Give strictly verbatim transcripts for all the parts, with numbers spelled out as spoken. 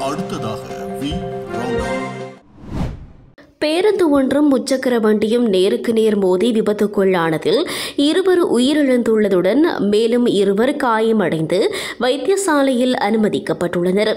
அடுத்ததாக வி பேருந்து ஒன்றும் முச்சக்கர வண்டியும் நேருக்கு நேர் மோதி விபத்துக்குள்ளானதில் இருவர் உயிரிழந்துள்ளதுடன் மேலும் இருவர் காயமடைந்து வைத்தியசாலையில் அனுமதிக்கப்பட்டுள்ளனர்.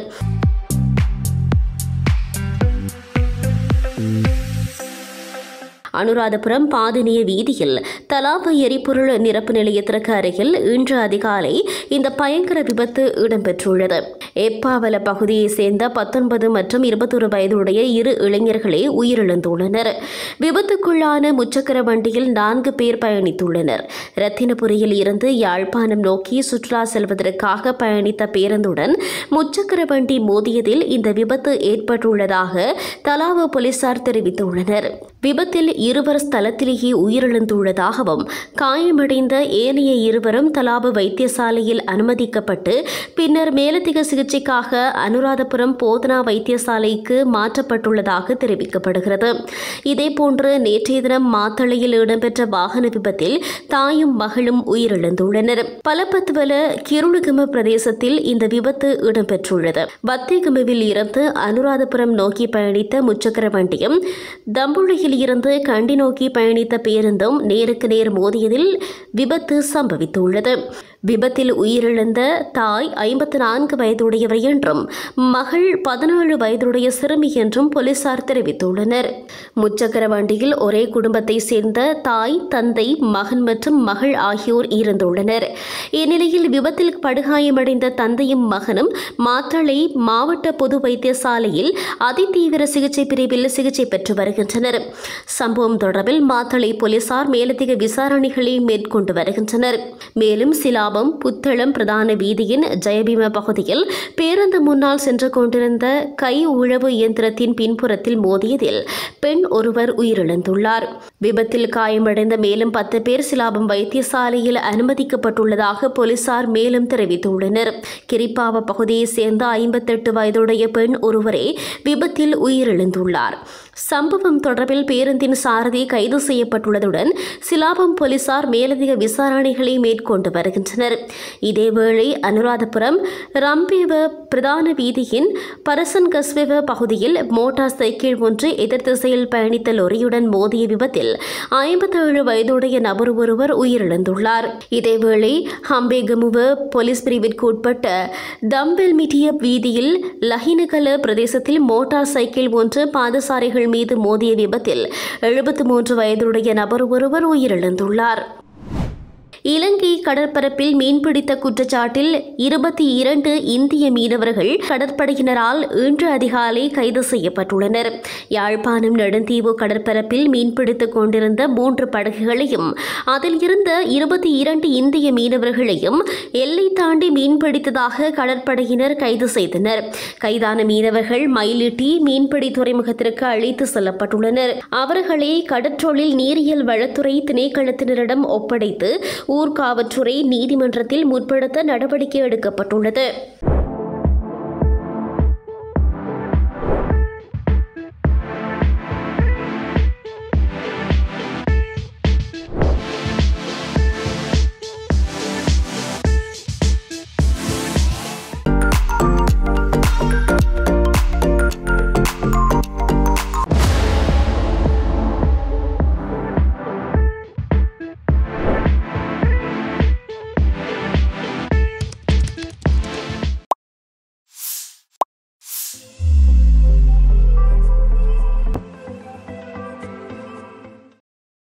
அனுராதபுரம் பாதினிய வீதியில் தலாப எரிபொருள் நிரப்பு நிலையத்திற்கு அருகில் இன்று அதிகாலை இந்த பயங்கர விபத்து இடம்பெற்றுள்ளது. எப்பாவல பகுதியைச் சேர்ந்த பத்தொன்பது மற்றும் இருபத்தொரு வயதுடைய இரு இளைஞர்களே உயிரிழந்துள்ளனர். விபத்துக்குள்ளான முச்சக்கர வண்டியில் நான்கு பேர் பயணித்துள்ளனர். ரத்தினபுரியில் இருந்து யாழ்ப்பாணம் நோக்கி சுற்றுலா செல்வதற்காக பயணித்த பேருந்துடன் முச்சக்கர வண்டி மோதியதில் இந்த விபத்து ஏற்பட்டுள்ளதாக தலாவ போலீசார் தெரிவித்துள்ளனர். விபத்தில் இருவர் ஸ்தலத்திலேயே உயிரிழந்துள்ளதாகவும் காயமடைந்த ஏனைய இருவரும் தலாப வைத்தியசாலையில் அனுமதிக்கப்பட்டு பின்னர் மேலதிக சிகிச்சைக்காக அனுராதபுரம் போதனா வைத்தியசாலைக்கு மாற்றப்பட்டுள்ளதாக தெரிவிக்கப்படுகிறது. இதேபோன்று நேற்றைய தினம் மாத்தளையில் இடம்பெற்ற வாகன விபத்தில் தாயும் மகளும் உயிரிழந்துள்ளனர். பலப்பத்துவல கிருணுகம பிரதேசத்தில் இந்த விபத்து இடம்பெற்றுள்ளது. வத்திகமவில் இருந்து அனுராதபுரம் நோக்கி பயணித்த முச்சக்கர வண்டியும் தம்புளையில் இருந்து கண்டி நோக்கி பயணித்த பேருந்தும் நேருக்கு நேர் மோதியதில் விபத்து சம்பவித்துள்ளது. விபத்தில் உயிரிழந்த தாய் ஐம்பத்தி நான்கு வயதுடையவர் என்றும் மகள் பதினேழு வயதுடைய சிறுமி என்றும் போலீசார் தெரிவித்துள்ளனர். முச்சக்கர வண்டியில் ஒரே குடும்பத்தை சேர்ந்த தாய், தந்தை, மகன் மற்றும் மகள் ஆகியோர் இருந்துள்ளனர். இந்நிலையில் விபத்தில் படுகாயமடைந்த தந்தையும் மகனும் மாத்தளை மாவட்ட பொது வைத்தியசாலையில் அதிதீவிர சிகிச்சை பிரிவில் சிகிச்சை பெற்று வருகின்றனர். சம்பவம் தொடர்பில் மாத்தளை போலீசார் மேலதிக விசாரணைகளை மேற்கொண்டு வருகின்றனர். மேலும் சிலாபம் புத்தளம் பிரதான வீதியின் ஜெயபீம பகுதியில் பேருந்து முன்னால் சென்று கொண்டிருந்த கை உழவு இயந்திரத்தின் பின்புறத்தில் மோதியதில் பெண் ஒருவர் உயிரிழந்துள்ளார். விபத்தில் காயமடைந்த மேலும் பத்து பேர் சிலாபம் வைத்தியசாலையில் அனுமதிக்கப்பட்டுள்ளதாக போலீசார் மேலும் தெரிவித்துள்ளனர். கிரிப்பாவ பகுதியைச் சேர்ந்த ஐம்பத்தெட்டு வயதுடைய பெண் ஒருவரே விபத்தில் உயிரிழந்துள்ளார். சம்பவம் தொடர்பில் பேருந்தின் சாரதி கைது செய்யப்பட்டுள்ளதுடன் சிலாபம் போலீசார் மேலதிக விசாரணைகளை மேற்கொண்டு வருகின்றனர். இதேவேளை அனுராதபுரம் ரம்பேவ பிரதான வீதியின் பரசன் கஸ்வெவ பகுதியில் மோட்டார் சைக்கிள் ஒன்று எதிர் திசையில் பயணித்த லொரியுடன் மோதிய விபத்தில் ஐம்பத்தேழு வயதுடைய நபர் ஒருவர் உயிரிழந்துள்ளார். இதேவேளை ஹம்பேகமுவ போலீஸ் பிரிவிற்கு உட்பட்ட தம்பெல்மிட்டிய வீதியில் லஹினகல பிரதேசத்தில் மோட்டார் சைக்கிள் ஒன்று பாதசாரிகள் மீது மோதிய விபத்தில் எழுபத்தி மூன்று வயதுடைய நபர் ஒருவர் உயிரிழந்துள்ளார். இலங்கை கடற்பரப்பில் மீன்பிடித்த குற்றச்சாட்டில் இருபத்தி இரண்டு இந்திய மீனவர்கள் கடற்படையினரால் இன்று அதிகாலை கைது செய்யப்பட்டுள்ளனர். யாழ்ப்பாணம் நெடுந்தீவு கடற்பரப்பில் மீன்பிடித்துக் கொண்டிருந்த மூன்று படகுகளையும் அதில் இருந்த இருபத்தி இரண்டு இந்திய மீனவர்களையும் எல்லை தாண்டி மீன்பிடித்ததாக கடற்படையினர் கைது செய்தனர். கைதான மீனவர்கள் மயிலிட்டி மீன்பிடி துறைமுகத்திற்கு அழைத்து செல்லப்பட்டுள்ளனர். அவர்களை கடற்றொழில் நீரியல் வளத்துறை திணைக்களத்தினரிடம் ஒப்படைத்து ஊர்காவற்றுறை நீதிமன்றத்தில் முற்படுத்த நடவடிக்கை எடுக்கப்பட்டுள்ளது.